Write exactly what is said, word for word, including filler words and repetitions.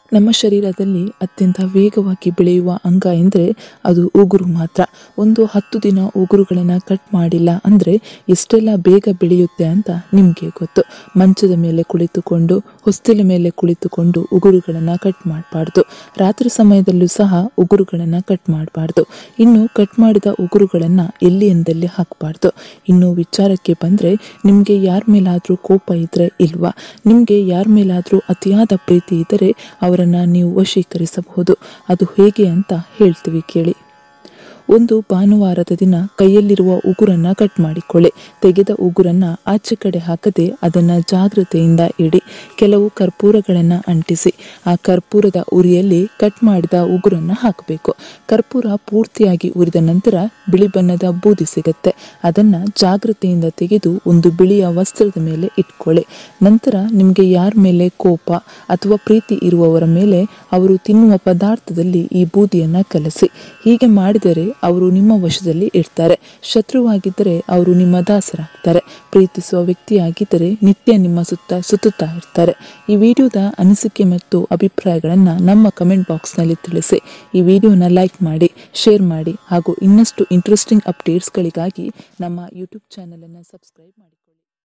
ನಮ್ಮ ಶರೀರದಲ್ಲಿ ಅತ್ಯಂತ ವೇಗವಾಗಿ ಬೆಳೆಯುವ ಅಂಗ ಎಂದರೆ ಅದು ಉಗುರು ಮಾತ್ರ. ಒಂದು ಹತ್ತು ದಿನ ಉಗುರುಗಳನ್ನು ಕಟ್ ಮಾಡಿಲ್ಲ ಅಂದರೆ ಎಷ್ಟೆಲ್ಲ ಬೇಗ ಬೆಳೆಯುತ್ತೆ ಅಂತ ನಿಮಗೆ ಗೊತ್ತು. ಮಂಚದ ಮೇಲೆ ಕುಳಿತುಕೊಂಡು ಹೊಸ್ತಿಲ ಮೇಲೆ ಕುಳಿತುಕೊಂಡು ಉಗುರುಗಳನ್ನು ಕಟ್ ಮಾಡಬಾರ್ದು. ರಾತ್ರಿ ಸಮಯದಲ್ಲೂ ಸಹ ಉಗುರುಗಳನ್ನು ಕಟ್ ಮಾಡಬಾರ್ದು. ಇನ್ನು ಕಟ್ ಮಾಡಿದ ಉಗುರುಗಳನ್ನು ಎಲ್ಲಿ ಎಂದಲ್ಲಿ ಹಾಕಬಾರ್ದು. ಇನ್ನು ವಿಚಾರಕ್ಕೆ ಬಂದರೆ, ನಿಮಗೆ ಯಾರ ಮೇಲಾದರೂ ಕೋಪ ಇದ್ದರೆ ಇಲ್ವಾ, ನಿಮಗೆ ಯಾರ ಮೇಲಾದರೂ ಅತಿಯಾದ ಪ್ರೀತಿ ಇದ್ದರೆ ಅವರನ್ನು ನೀವು ವಶೀಕರಿಸಬಹುದು. ಅದು ಹೇಗೆ ಅಂತ ಹೇಳ್ತೀವಿ ಕೇಳಿ. ಒಂದು ಭಾನುವಾರದ ದಿನ ಕೈಯಲ್ಲಿರುವ ಉಗುರನ್ನು ಕಟ್ ಮಾಡಿಕೊಳ್ಳಿ. ತೆಗೆದ ಉಗುರನ್ನು ಆಚೆ ಕಡೆ ಹಾಕದೆ ಅದನ್ನು ಜಾಗ್ರತೆಯಿಂದ ಇಡಿ. ಕೆಲವು ಕರ್ಪೂರಗಳನ್ನು ಅಂಟಿಸಿ ಆ ಕರ್ಪೂರದ ಉರಿಯಲ್ಲಿ ಕಟ್ ಮಾಡಿದ ಉಗುರನ್ನು ಹಾಕಬೇಕು. ಕರ್ಪೂರ ಪೂರ್ತಿಯಾಗಿ ಉರಿದ ನಂತರ ಬಿಳಿ ಬಣ್ಣದ ಬೂದಿ ಸಿಗುತ್ತೆ. ಅದನ್ನು ಜಾಗ್ರತೆಯಿಂದ ತೆಗೆದು ಒಂದು ಬಿಳಿಯ ವಸ್ತ್ರದ ಮೇಲೆ ಇಟ್ಕೊಳ್ಳಿ. ನಂತರ ನಿಮಗೆ ಯಾರ ಮೇಲೆ ಕೋಪ ಅಥವಾ ಪ್ರೀತಿ ಇರುವವರ ಮೇಲೆ ಅವರು ತಿನ್ನುವ ಪದಾರ್ಥದಲ್ಲಿ ಈ ಬೂದಿಯನ್ನು ಕಲಸಿ. ಹೀಗೆ ಮಾಡಿದರೆ ಅವರು ನಿಮ್ಮ ವಶದಲ್ಲಿ ಇರ್ತಾರೆ. ಶತ್ರುವಾಗಿದ್ದರೆ ಅವರು ನಿಮ್ಮ ದಾಸರಾಗ್ತಾರೆ. ಪ್ರೀತಿಸುವ ವ್ಯಕ್ತಿಯಾಗಿದ್ದರೆ ನಿತ್ಯ ನಿಮ್ಮ ಸುತ್ತ ಸುತ್ತುತ್ತಾ ಇರ್ತಾರೆ. ಈ ವಿಡಿಯೋದ ಅನಿಸಿಕೆ ಮತ್ತು ಅಭಿಪ್ರಾಯಗಳನ್ನು ನಮ್ಮ ಕಮೆಂಟ್ ಬಾಕ್ಸ್ನಲ್ಲಿ ತಿಳಿಸಿ. ಈ ವಿಡಿಯೋನ ಲೈಕ್ ಮಾಡಿ, ಶೇರ್ ಮಾಡಿ ಹಾಗೂ ಇನ್ನಷ್ಟು ಇಂಟ್ರೆಸ್ಟಿಂಗ್ ಅಪ್ಡೇಟ್ಸ್ಗಳಿಗಾಗಿ ನಮ್ಮ ಯೂಟ್ಯೂಬ್ ಚಾನಲನ್ನು ಸಬ್ಸ್ಕ್ರೈಬ್ ಮಾಡಿ.